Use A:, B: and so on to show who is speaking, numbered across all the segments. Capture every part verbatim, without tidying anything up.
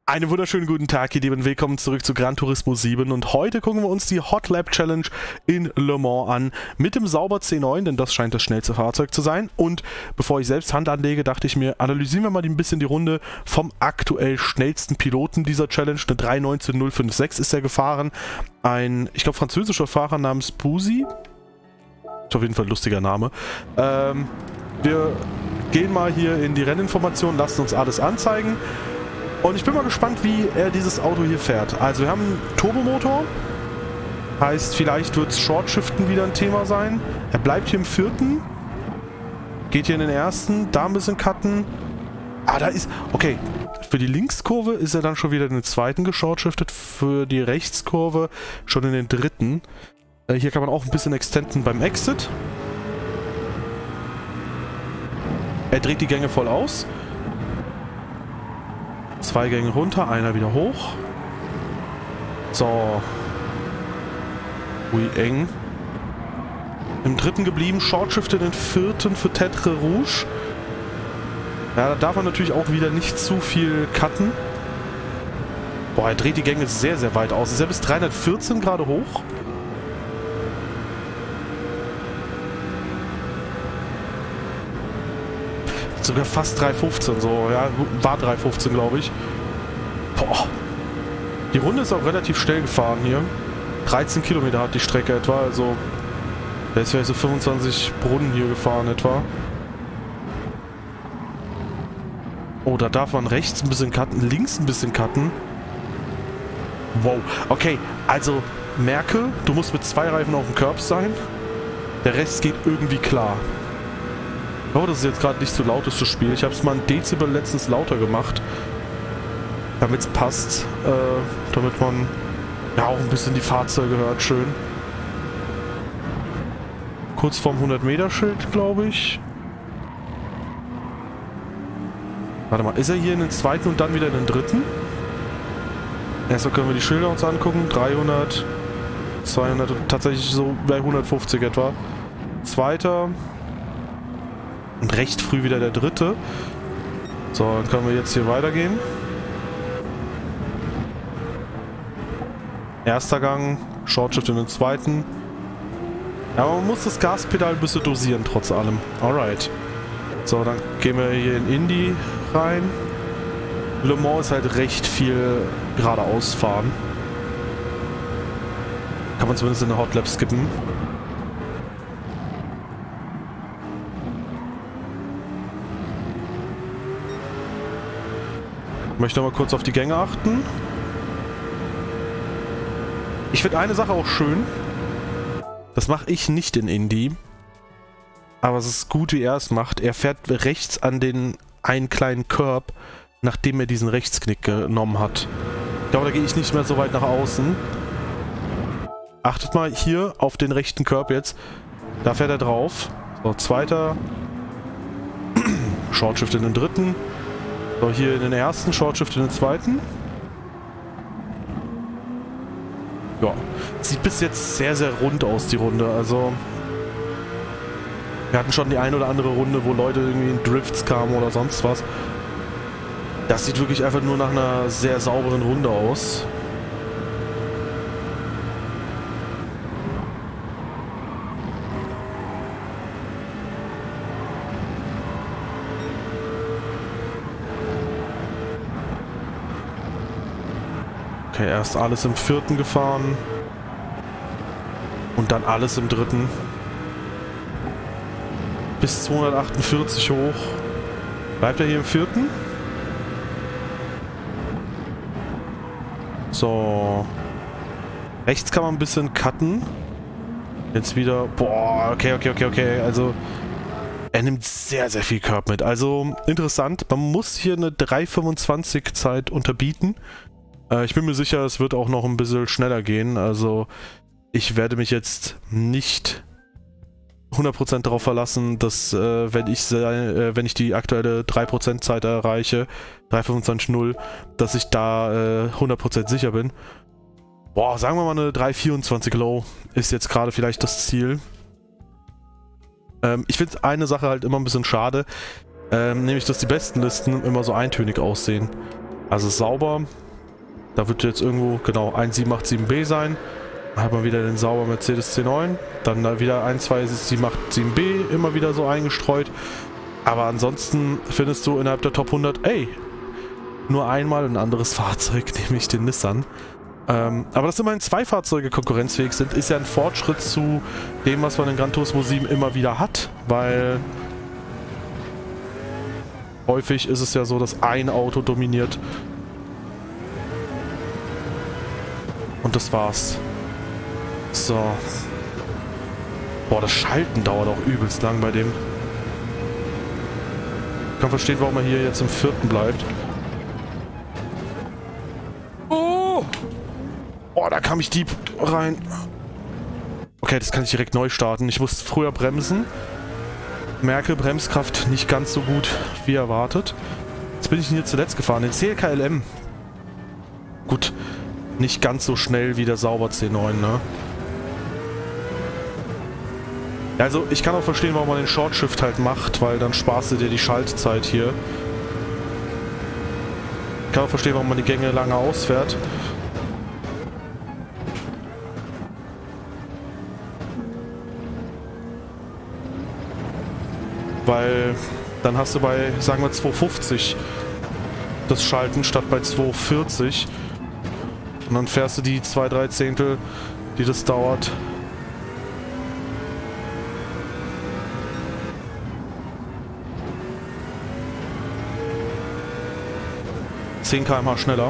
A: Einen wunderschönen guten Tag, ihr Lieben. Willkommen zurück zu Gran Turismo sieben und heute gucken wir uns die Hot Lap Challenge in Le Mans an mit dem Sauber C neun, denn das scheint das schnellste Fahrzeug zu sein. Und bevor ich selbst Hand anlege, dachte ich mir, analysieren wir mal ein bisschen die Runde vom aktuell schnellsten Piloten dieser Challenge. Eine drei neunzehn null fünf sechs ist er gefahren. Ein, ich glaube, französischer Fahrer namens Busi. Ist auf jeden Fall ein lustiger Name. Ähm, wir gehen mal hier in die Renninformationen, lassen uns alles anzeigen. Und ich bin mal gespannt, wie er dieses Auto hier fährt. Also wir haben einen Turbomotor. Heißt, vielleicht wird Short-Shiften wieder ein Thema sein. Er bleibt hier im vierten. Geht hier in den ersten. Da ein bisschen cutten. Ah, da ist... Okay. Für die Linkskurve ist er dann schon wieder in den zweiten geshort-shiftet. Für die Rechtskurve schon in den dritten. Äh, hier kann man auch ein bisschen extenden beim Exit. Er dreht die Gänge voll aus. Zwei Gänge runter, einer wieder hoch. So. Ui, eng. Im dritten geblieben, Short-Shift in den vierten für Tetre Rouge. Ja, da darf man natürlich auch wieder nicht zu viel cutten. Boah, er dreht die Gänge sehr, sehr weit aus. Ist er bis dreihundertvierzehn gerade hoch? Sogar fast drei fünfzehn, so, ja, war drei fünfzehn, glaube ich. Boah. Die Runde ist auch relativ schnell gefahren hier. dreizehn Kilometer hat die Strecke etwa, also da ist vielleicht so fünfundzwanzig Brunnen hier gefahren etwa. Oh, da darf man rechts ein bisschen cutten, links ein bisschen cutten. Wow, okay, also merke, du musst mit zwei Reifen auf dem Curbs sein. Der Rest geht irgendwie klar. Ich hoffe, das ist jetzt gerade nicht so laut ist, das Spiel. Ich habe es mal ein Dezibel letztens lauter gemacht. Damit es passt. Äh, damit man ja auch ein bisschen die Fahrzeuge hört. Schön. Kurz vorm hundert Meter Schild, glaube ich. Warte mal, ist er hier in den zweiten und dann wieder in den dritten? Erstmal können wir die Schilder uns angucken. dreihundert, zweihundert und tatsächlich so bei hundertfünfzig etwa. Zweiter. Und recht früh wieder der dritte. So, dann können wir jetzt hier weitergehen. Erster Gang, Short-Shift in den zweiten. Ja, man muss das Gaspedal ein bisschen dosieren, trotz allem. Alright. So, dann gehen wir hier in Indy rein. Le Mans ist halt recht viel geradeaus fahren. Kann man zumindest in der Hot Lap skippen. Ich möchte noch mal kurz auf die Gänge achten. Ich finde eine Sache auch schön. Das mache ich nicht in Indy. Aber es ist gut, wie er es macht. Er fährt rechts an den einen kleinen Curb, nachdem er diesen Rechtsknick genommen hat. Ich glaube, da gehe ich nicht mehr so weit nach außen. Achtet mal hier auf den rechten Curb jetzt. Da fährt er drauf. So, zweiter. Short-Shift in den dritten. So, hier in den ersten, Short-Shift in den zweiten. Ja, sieht bis jetzt sehr, sehr rund aus, die Runde. Also, wir hatten schon die eine oder andere Runde, wo Leute irgendwie in Drifts kamen oder sonst was. Das sieht wirklich einfach nur nach einer sehr sauberen Runde aus. Okay, erst alles im vierten gefahren. Und dann alles im dritten. Bis zweihundertachtundvierzig hoch. Bleibt er hier im vierten? So. Rechts kann man ein bisschen cutten. Jetzt wieder... Boah, okay, okay, okay, okay. Also, er nimmt sehr, sehr viel Curb mit. Also, interessant. Man muss hier eine drei fünfundzwanzig Zeit unterbieten. Ich bin mir sicher, es wird auch noch ein bisschen schneller gehen. Also ich werde mich jetzt nicht hundert Prozent darauf verlassen, dass äh, wenn, ich, äh, wenn ich die aktuelle drei Prozent Zeit erreiche, drei fünfundzwanzig null, dass ich da äh, hundert Prozent sicher bin. Boah, sagen wir mal eine drei vierundzwanzig Low ist jetzt gerade vielleicht das Ziel. Ähm, ich finde eine Sache halt immer ein bisschen schade, ähm, nämlich dass die besten Listen immer so eintönig aussehen. Also sauber. Da wird jetzt irgendwo, genau, ein sieben acht sieben B sein. Dann hat man wieder den sauber Mercedes C neun. Dann da wieder ein, zwei sieben acht sieben B immer wieder so eingestreut. Aber ansonsten findest du innerhalb der Top hundert, ey, nur einmal ein anderes Fahrzeug, nämlich den Nissan. Ähm, aber dass immerhin zwei Fahrzeuge konkurrenzfähig sind, ist ja ein Fortschritt zu dem, was man in Gran Turismo sieben immer wieder hat, weil häufig ist es ja so, dass ein Auto dominiert. Und das war's. So. Boah, das Schalten dauert auch übelst lang bei dem. Ich kann verstehen, warum er hier jetzt im vierten bleibt. Oh! Boah, da kam ich deep rein. Okay, das kann ich direkt neu starten. Ich muss früher bremsen. Merke, Bremskraft nicht ganz so gut wie erwartet. Jetzt bin ich hier zuletzt gefahren. Den C L K L M. Gut, nicht ganz so schnell wie der sauber C neun, ne? Also, ich kann auch verstehen, warum man den Short Shift halt macht, weil dann sparst du dir die Schaltzeit hier. Ich kann auch verstehen, warum man die Gänge lange ausfährt. Weil dann hast du bei, sagen wir, zwei fünfzig das Schalten statt bei zwei vierzig. Und dann fährst du die zwei, drei Zehntel, die das dauert. zehn Kilometer pro Stunde schneller.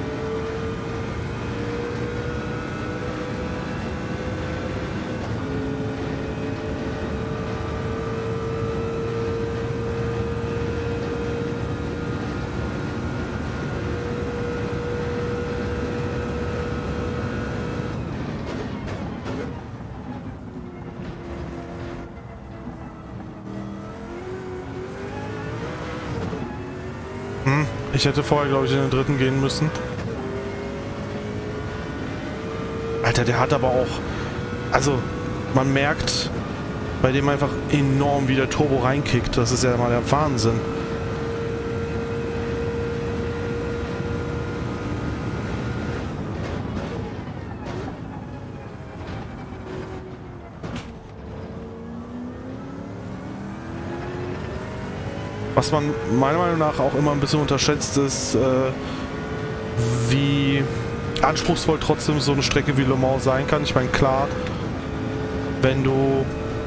A: Ich hätte vorher, glaube ich, in den dritten gehen müssen. Alter, der hat aber auch... Also, man merkt bei dem einfach enorm, wie der Turbo reinkickt. Das ist ja mal der Wahnsinn. Was man meiner Meinung nach auch immer ein bisschen unterschätzt ist, äh, wie anspruchsvoll trotzdem so eine Strecke wie Le Mans sein kann. Ich meine, klar, wenn du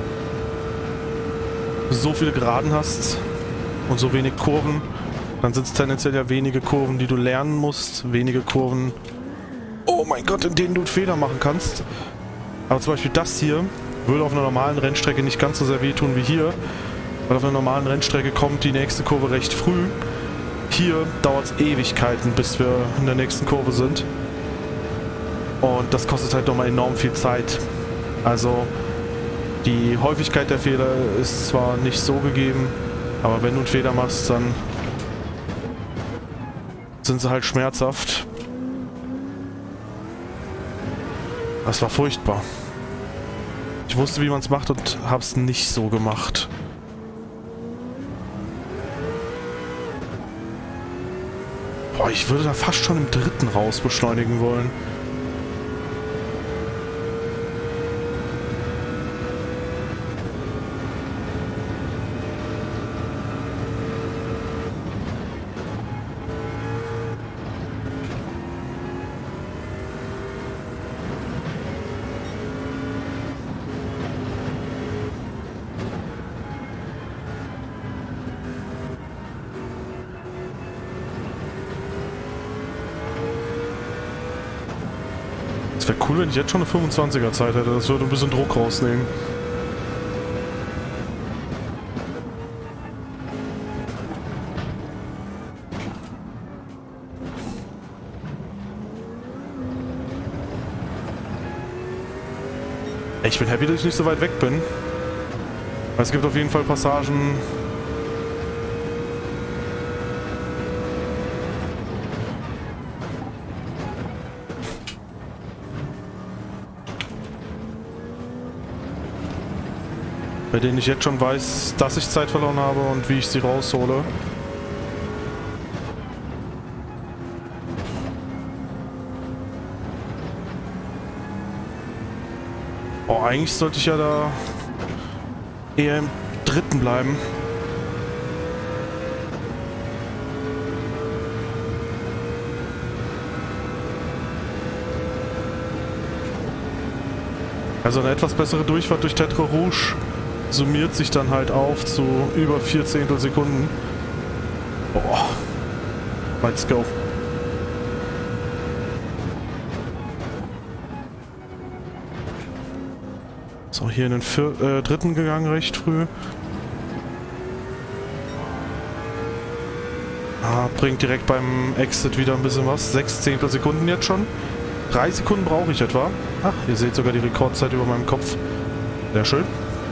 A: so viele Geraden hast und so wenig Kurven, dann sind es tendenziell ja wenige Kurven, die du lernen musst. Wenige Kurven, oh mein Gott, in denen du Fehler machen kannst. Aber zum Beispiel das hier würde auf einer normalen Rennstrecke nicht ganz so sehr wehtun wie hier. Weil auf einer normalen Rennstrecke kommt die nächste Kurve recht früh. Hier dauert es Ewigkeiten, bis wir in der nächsten Kurve sind. Und das kostet halt nochmal enorm viel Zeit. Also die Häufigkeit der Fehler ist zwar nicht so gegeben, aber wenn du einen Fehler machst, dann sind sie halt schmerzhaft. Das war furchtbar. Ich wusste, wie man es macht und habe es nicht so gemacht. Boah, ich würde da fast schon im dritten raus beschleunigen wollen. Es wäre cool, wenn ich jetzt schon eine fünfundzwanziger Zeit hätte. Das würde ein bisschen Druck rausnehmen. Ich bin happy, dass ich nicht so weit weg bin. Es gibt auf jeden Fall Passagen... bei denen ich jetzt schon weiß, dass ich Zeit verloren habe und wie ich sie raushole. Oh, eigentlich sollte ich ja da eher im dritten bleiben. Also eine etwas bessere Durchfahrt durch Tertre Rouge summiert sich dann halt auf zu über vier Zehntel Sekunden. Boah. Let's go. So, hier in den vier, äh, dritten gegangen, recht früh. Ah, bringt direkt beim Exit wieder ein bisschen was. Sechs Zehntel Sekunden jetzt schon. Drei Sekunden brauche ich etwa. Ach, ihr seht sogar die Rekordzeit über meinem Kopf. Sehr schön.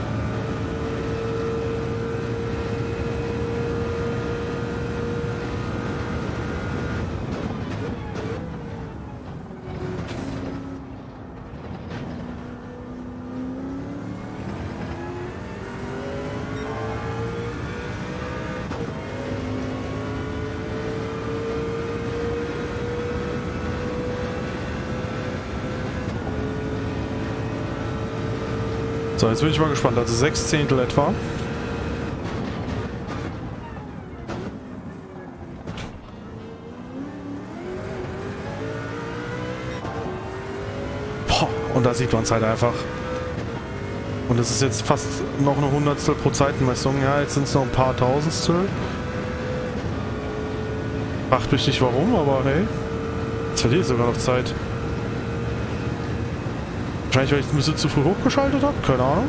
A: So, jetzt bin ich mal gespannt. Also sechs Zehntel etwa. Boah, und da sieht man es halt einfach. Und es ist jetzt fast noch eine Hundertstel pro Zeitenmessung. Ja, jetzt sind es noch ein paar Tausendstel. Fragt mich nicht warum, aber hey. Jetzt verliere ich sogar noch Zeit. Wahrscheinlich, weil ich ein bisschen zu früh hochgeschaltet habe. Keine Ahnung.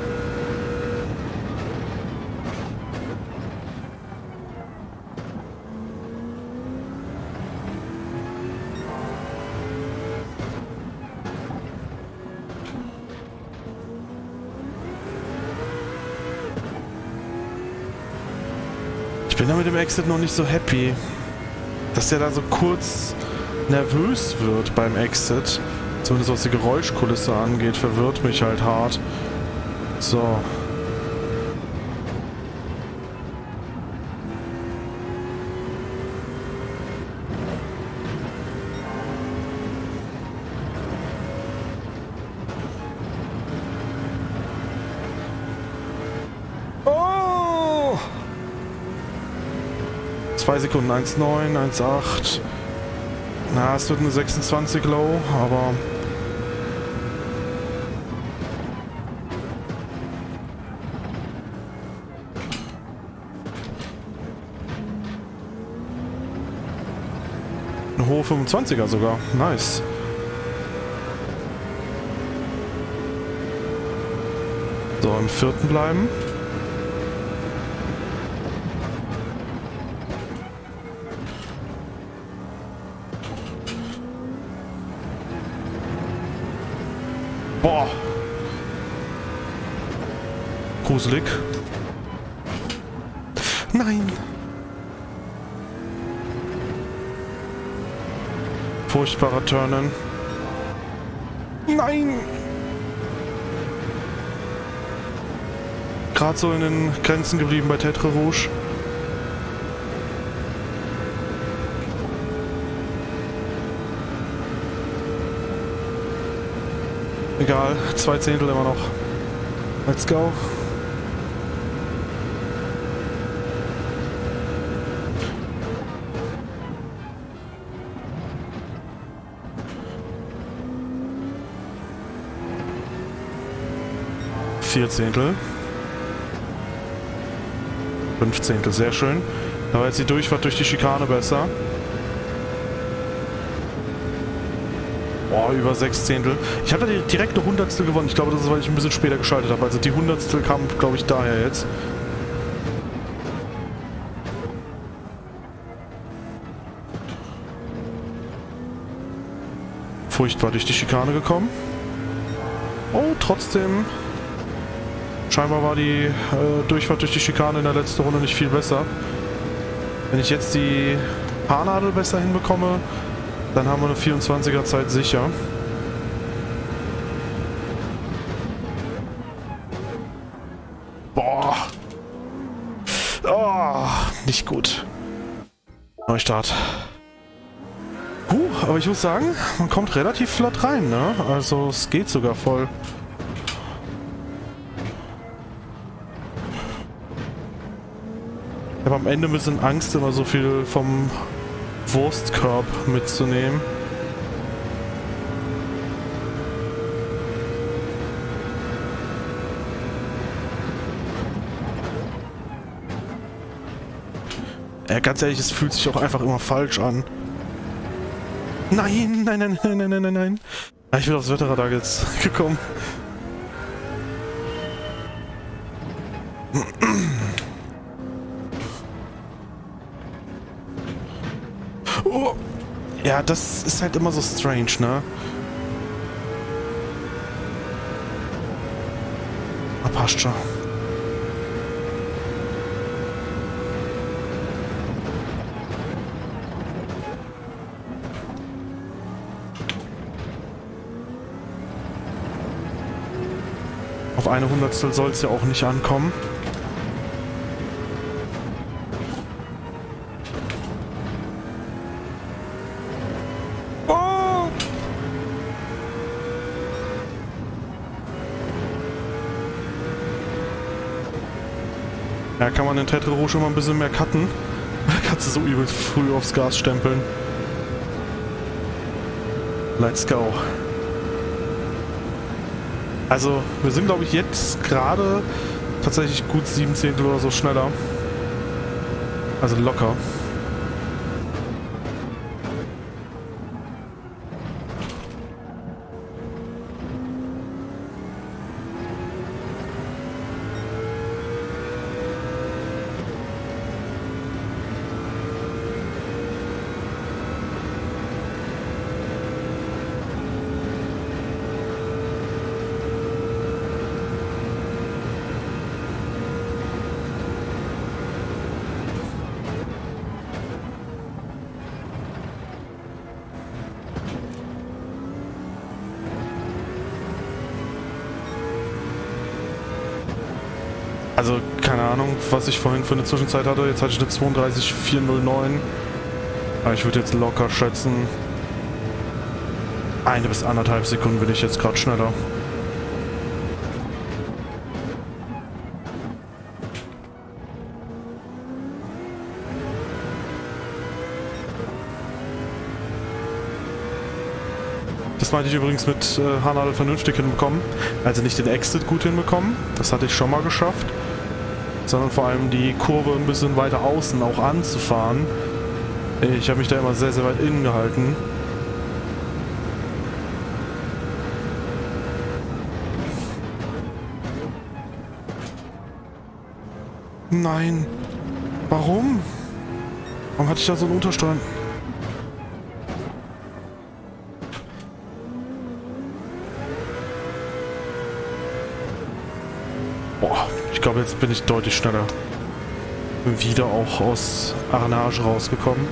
A: Ich bin da mit dem Exit noch nicht so happy. Dass der da so kurz nervös wird beim Exit. Zumindest was die Geräuschkulisse angeht, verwirrt mich halt hart. So. Oh! Zwei Sekunden, eins neun, eins acht. Na, es wird eine sechsundzwanzig Low, aber... Eine hohe fünfundzwanziger sogar. Nice. So, im vierten bleiben. Boah. Gruselig. Nein. Furchtbarer Turnen. Nein! Gerade so in den Grenzen geblieben bei Tertre Rouge. Egal, zwei Zehntel immer noch. Let's go. Vier Zehntel. Fünf Zehntel, sehr schön. Da war jetzt die Durchfahrt durch die Schikane besser. Boah, über sechs Zehntel. Ich habe da direkt eine Hundertstel gewonnen. Ich glaube, das ist, weil ich ein bisschen später geschaltet habe. Also die Hundertstel kam, glaube ich, daher jetzt. Furchtbar durch die Schikane gekommen. Oh, trotzdem... Scheinbar war die äh, Durchfahrt durch die Schikane in der letzten Runde nicht viel besser. Wenn ich jetzt die Haarnadel besser hinbekomme, dann haben wir eine vierundzwanziger Zeit sicher. Boah. Oh, nicht gut. Neustart. Huh, aber ich muss sagen, man kommt relativ flott rein, ne? Also es geht sogar voll. Ich habe am Ende ein bisschen Angst, immer so viel vom Wurstkorb mitzunehmen. Ja, ganz ehrlich, es fühlt sich auch einfach immer falsch an. Nein, nein, nein, nein, nein, nein, nein, nein. Ich bin aufs Wetterradar jetzt gekommen. Oh. Ja, das ist halt immer so strange, ne? Ah, passt schon. Auf eine Hundertstel soll es ja auch nicht ankommen. Oh! Ja, kann man den Tetre Rouge immer ein bisschen mehr cutten. Da kannst du so übel früh aufs Gas stempeln. Let's go. Also, wir sind, glaube ich, jetzt gerade tatsächlich gut sieben Zehntel oder so schneller. Also locker. Also, keine Ahnung, was ich vorhin für eine Zwischenzeit hatte. Jetzt hatte ich eine zweiunddreißig Komma vierhundertneun. Aber ich würde jetzt locker schätzen, eine bis anderthalb Sekunden bin ich jetzt gerade schneller. Das meinte ich übrigens mit äh, Haarnadel vernünftig hinbekommen. Also nicht den Exit gut hinbekommen, das hatte ich schon mal geschafft. Sondern vor allem die Kurve ein bisschen weiter außen auch anzufahren. Ich habe mich da immer sehr, sehr weit innen gehalten. Nein. Warum? Warum hatte ich da so einen Unterstand? Boah, ich glaube, jetzt bin ich deutlich schneller. Bin wieder auch aus Arnage rausgekommen.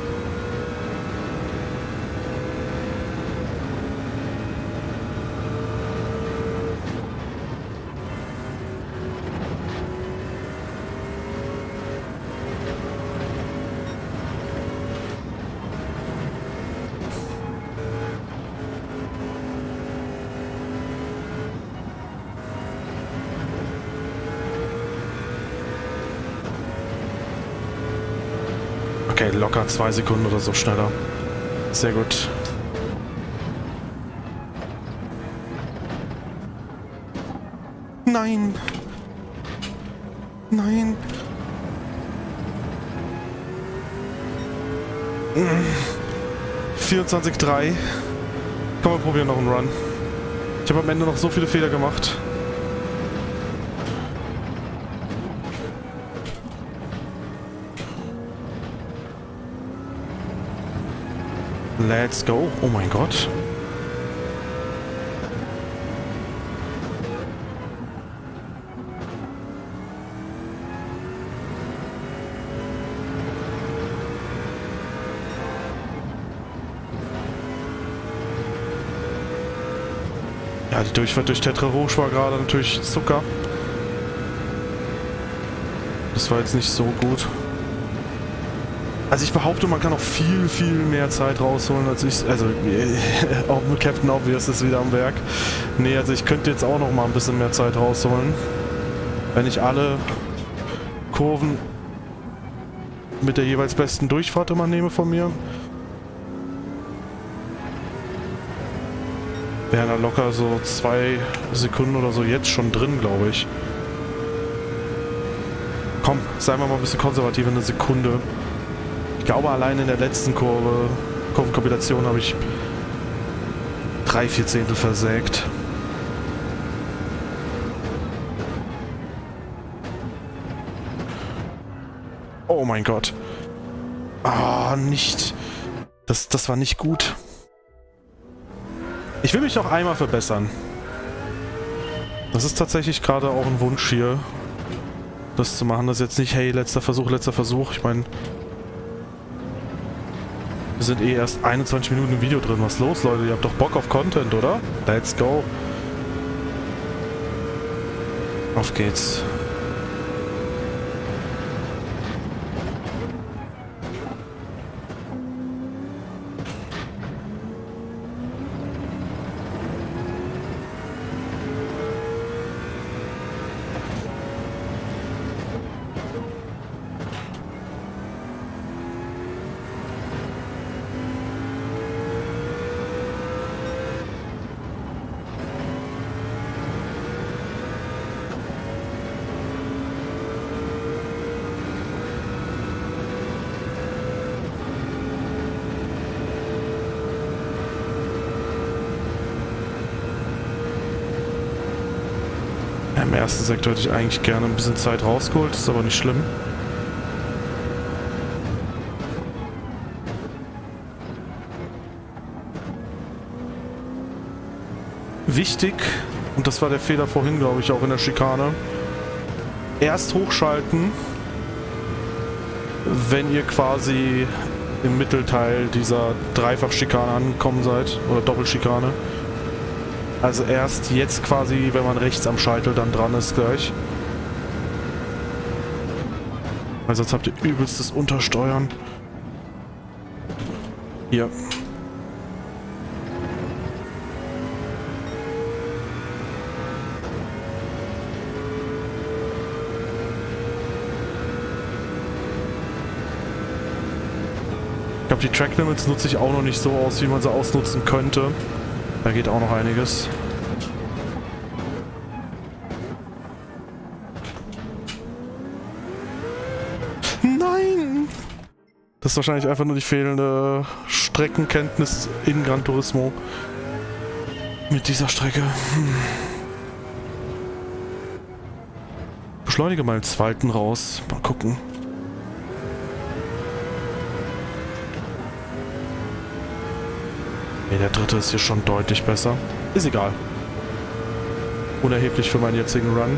A: Okay, locker zwei Sekunden oder so schneller. Sehr gut. Nein! Nein! vierundzwanzig Komma drei. Komm, wir probieren noch einen Run. Ich habe am Ende noch so viele Fehler gemacht. Let's go. Oh mein Gott. Ja, die Durchfahrt durch Tetre Rouge war gerade natürlich Zucker. Das war jetzt nicht so gut. Also ich behaupte, man kann auch viel, viel mehr Zeit rausholen, als ich... Also, auch mit Captain Obvious ist wieder am Werk. Nee, also ich könnte jetzt auch noch mal ein bisschen mehr Zeit rausholen. Wenn ich alle Kurven mit der jeweils besten Durchfahrt immer nehme von mir. Wären da locker so zwei Sekunden oder so jetzt schon drin, glaube ich. Komm, seien wir mal ein bisschen konservativ, eine Sekunde. Ich glaube, allein in der letzten Kurve, Kurvenkombination, habe ich drei, vier Zehntel versägt. Oh mein Gott. Ah, nicht. Das, das war nicht gut. Ich will mich noch einmal verbessern. Das ist tatsächlich gerade auch ein Wunsch hier, das zu machen. Das ist jetzt nicht, hey, letzter Versuch, letzter Versuch. Ich meine, wir sind eh erst einundzwanzig Minuten im Video drin. Was ist los, Leute? Ihr habt doch Bock auf Content, oder? Let's go. Auf geht's. Im ersten Sektor hätte ich eigentlich gerne ein bisschen Zeit rausgeholt, ist aber nicht schlimm. Wichtig, und das war der Fehler vorhin, glaube ich, auch in der Schikane, erst hochschalten, wenn ihr quasi im Mittelteil dieser Dreifach-Schikane angekommen seid, oder Doppelschikane. Also erst jetzt quasi, wenn man rechts am Scheitel dann dran ist gleich. Weil sonst habt ihr übelstes Untersteuern. Hier. Ich glaube, die Track Limits nutze ich auch noch nicht so aus, wie man sie ausnutzen könnte. Da geht auch noch einiges. Nein! Das ist wahrscheinlich einfach nur die fehlende Streckenkenntnis in Gran Turismo. Mit dieser Strecke. Hm. Beschleunige mal den zweiten raus. Mal gucken. Nee, der dritte ist hier schon deutlich besser. Ist egal. Unerheblich für meinen jetzigen Run.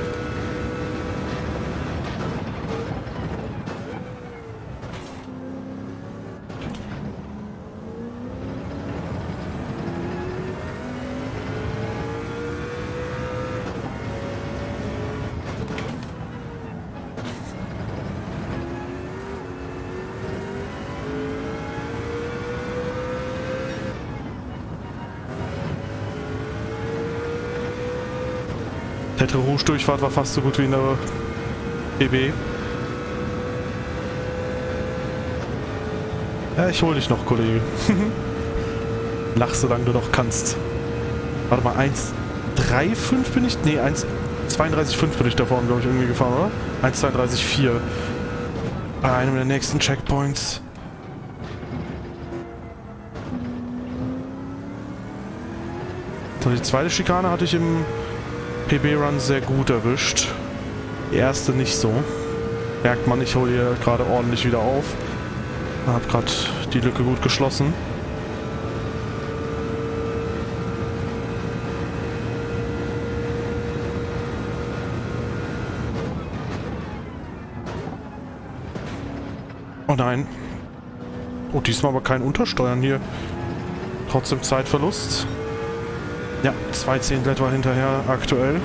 A: Der Rouge-Durchfahrt war fast so gut wie in der P B. Ja, ich hol dich noch, Kollege. Lach, solange du noch kannst. Warte mal, eins drei fünf bin ich? Ne, eins zweiunddreißig fünf bin ich da vorne, glaube ich, irgendwie gefahren, oder? eins zweiunddreißig vier. Bei einem der nächsten Checkpoints. So, die zweite Schikane hatte ich im P B-Run sehr gut erwischt. Die erste nicht so. Merkt man, ich hole hier gerade ordentlich wieder auf. Hab gerade die Lücke gut geschlossen. Oh nein. Oh, diesmal aber kein Untersteuern hier. Trotzdem Zeitverlust. Ja, zwei Zehntel etwa hinterher aktuell.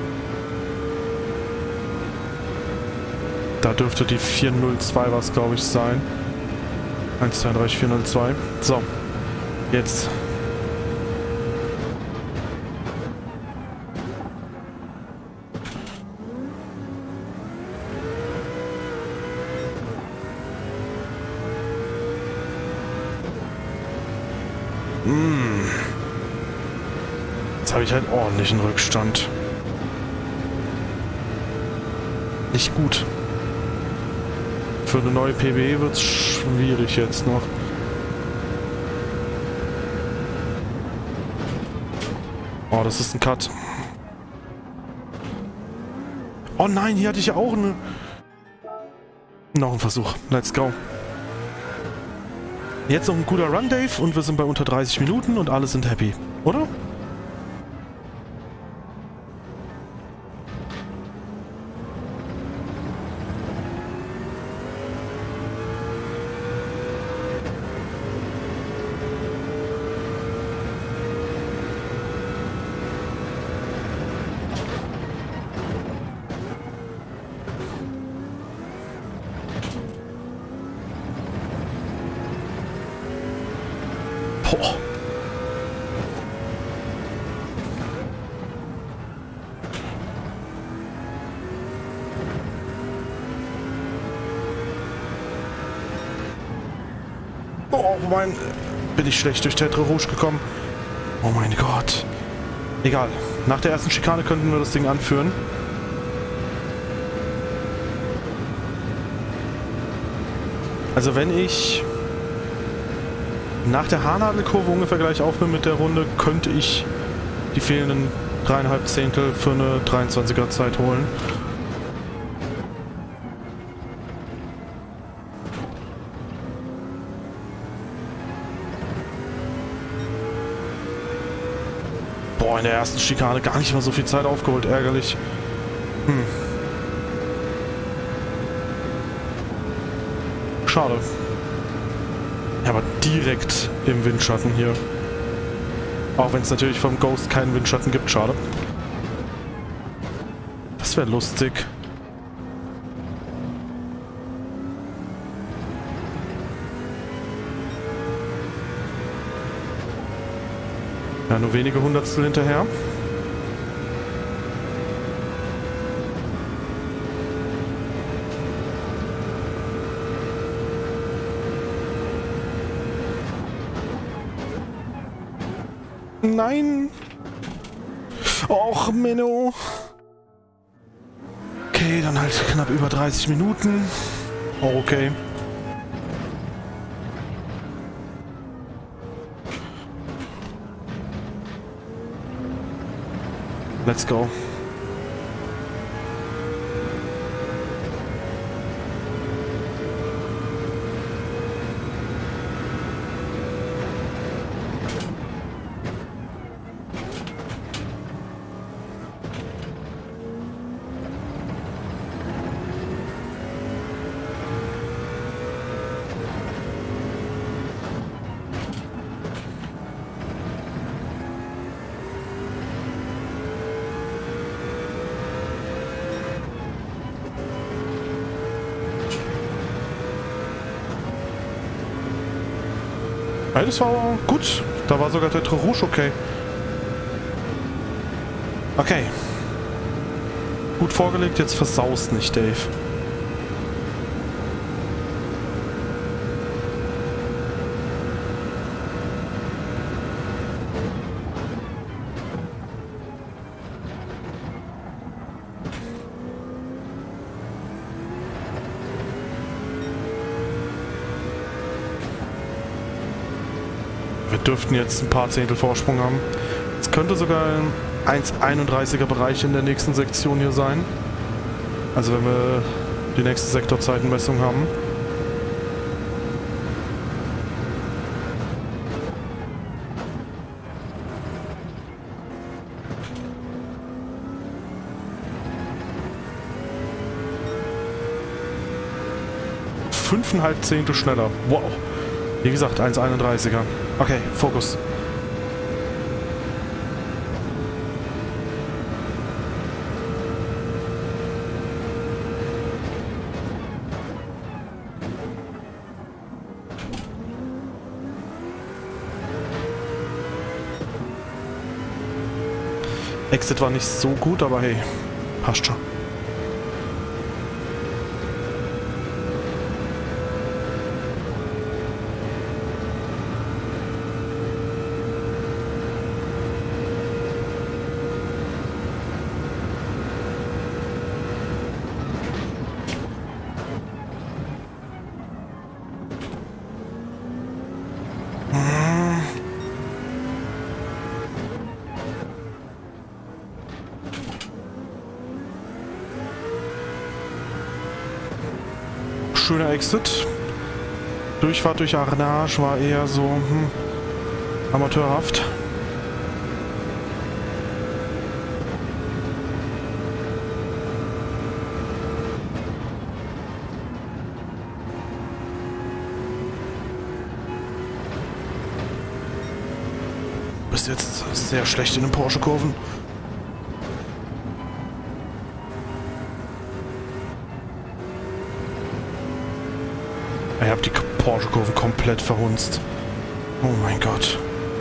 A: Da dürfte die vier null zwei was, glaube ich, sein. eins zwei drei vier null zwei. So, jetzt. Mm. Jetzt habe ich halt ordentlichen Rückstand. Nicht gut. Für eine neue P B wird es schwierig jetzt noch. Oh, das ist ein Cut. Oh nein, hier hatte ich ja auch eine... Noch ein Versuch. Let's go. Jetzt noch ein guter Run, Dave, und wir sind bei unter dreißig Minuten und alle sind happy. Oder? Boah. Oh mein... Bin ich schlecht durch Tetre Rouge gekommen. Oh mein Gott. Egal. Nach der ersten Schikane könnten wir das Ding anführen. Also wenn ich nach der Haarnadelkurve ungefähr gleich auf bin mit der Runde, könnte ich die fehlenden dreieinhalb Zehntel für eine dreiundzwanziger Zeit holen. Boah, in der ersten Schikane gar nicht mal so viel Zeit aufgeholt, ärgerlich. Hm. Schade. Ja, aber direkt im Windschatten hier. Auch wenn es natürlich vom Ghost keinen Windschatten gibt, schade. Das wäre lustig. Ja, nur wenige Hundertstel hinterher. Nein! Och, Menno! Okay, dann halt knapp über dreißig Minuten. Oh, okay. Let's go. Ja, das war gut. Da war sogar der Tetre Rouge okay. Okay. Gut vorgelegt, jetzt versaust nicht, Dave. Wir dürften jetzt ein paar Zehntel Vorsprung haben. Es könnte sogar ein eins einunddreißiger Bereich in der nächsten Sektion hier sein. Also wenn wir die nächste Sektorzeitenmessung haben. Fünfeinhalb Zehntel schneller. Wow. Wie gesagt, eins einunddreißiger. Okay, Fokus. Exit war nicht so gut, aber hey, passt schon. schöner Exit. Durchfahrt durch Arnage war eher so hm, amateurhaft. Bist jetzt sehr schlecht in den Porsche-Kurven. Ich habe die Porsche-Kurven komplett verhunzt. Oh mein Gott.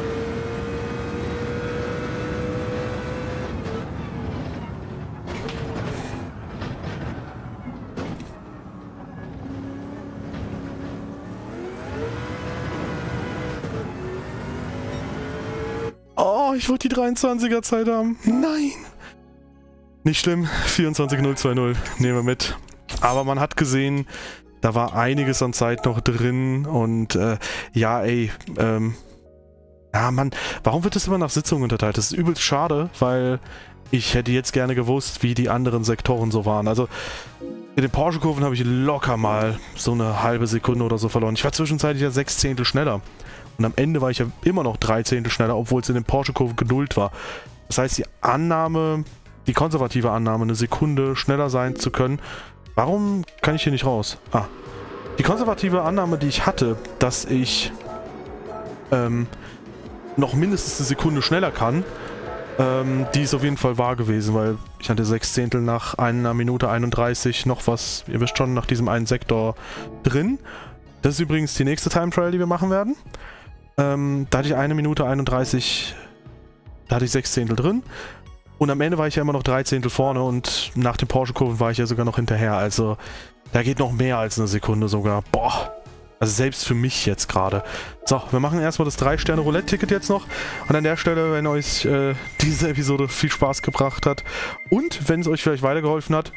A: Oh, ich wollte die dreiundzwanziger Zeit haben. Nein. Nicht schlimm. vierundzwanzig null zwanzig nehmen wir mit. Aber man hat gesehen, da war einiges an Zeit noch drin und äh, ja, ey, ähm, ja, Mann, warum wird das immer nach Sitzungen unterteilt? Das ist übelst schade, weil ich hätte jetzt gerne gewusst, wie die anderen Sektoren so waren. Also in den Porsche-Kurven habe ich locker mal so eine halbe Sekunde oder so verloren. Ich war zwischenzeitlich ja sechs Zehntel schneller und am Ende war ich ja immer noch drei Zehntel schneller, obwohl es in den Porsche-Kurven geduldet war. Das heißt, die Annahme, die konservative Annahme, eine Sekunde schneller sein zu können. Warum kann ich hier nicht raus? Ah. Die konservative Annahme, die ich hatte, dass ich ähm, noch mindestens eine Sekunde schneller kann, ähm, die ist auf jeden Fall wahr gewesen, weil ich hatte sechs Zehntel nach einer Minute einunddreißig noch was, ihr wisst schon, nach diesem einen Sektor drin. Das ist übrigens die nächste Time Trial, die wir machen werden. Ähm, da hatte ich eine Minute einunddreißig, da hatte ich sechs Zehntel drin. Und am Ende war ich ja immer noch drei Zehntel vorne und nach den Porsche-Kurven war ich ja sogar noch hinterher. Also da geht noch mehr als eine Sekunde sogar. Boah. Also selbst für mich jetzt gerade. So, wir machen erstmal das drei Sterne Roulette-Ticket jetzt noch. Und an der Stelle, wenn euch äh, diese Episode viel Spaß gebracht hat und wenn es euch vielleicht weitergeholfen hat.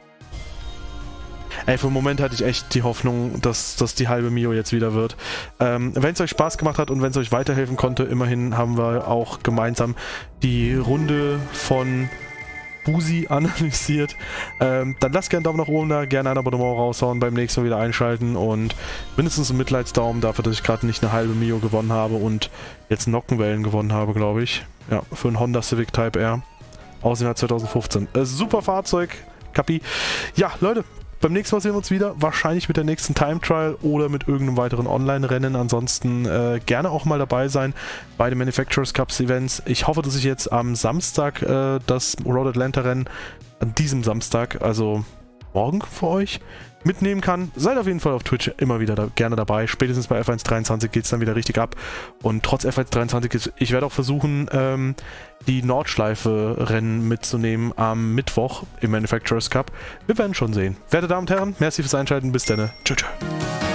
A: Ey, für einen Moment hatte ich echt die Hoffnung, dass das die halbe Mio jetzt wieder wird. Ähm, wenn es euch Spaß gemacht hat und wenn es euch weiterhelfen konnte, immerhin haben wir auch gemeinsam die Runde von Busi analysiert. Ähm, dann lasst gerne einen Daumen nach oben da, gerne ein Abonnement raushauen, beim nächsten Mal wieder einschalten und mindestens einen Mitleidsdaumen dafür, dass ich gerade nicht eine halbe Mio gewonnen habe und jetzt Nockenwellen gewonnen habe, glaube ich. Ja, für einen Honda Civic Type R. Aus dem Jahr zweitausendfünfzehn. Äh, super Fahrzeug, Kapi. Ja, Leute. Beim nächsten Mal sehen wir uns wieder, wahrscheinlich mit der nächsten Time Trial oder mit irgendeinem weiteren Online-Rennen. Ansonsten äh, gerne auch mal dabei sein bei den Manufacturers Cups Events. Ich hoffe, dass ich jetzt am Samstag äh, das Road Atlanta Rennen, an diesem Samstag, also morgen für euch, mitnehmen kann. Seid auf jeden Fall auf Twitch immer wieder da, gerne dabei. Spätestens bei F eins dreiundzwanzig geht es dann wieder richtig ab. Und trotz F eins dreiundzwanzig, ich werde auch versuchen, ähm, die Nordschleife-Rennen mitzunehmen am Mittwoch im Manufacturers Cup. Wir werden schon sehen. Werte Damen und Herren, merci fürs Einschalten. Bis dann. Tschüss. Tschüss.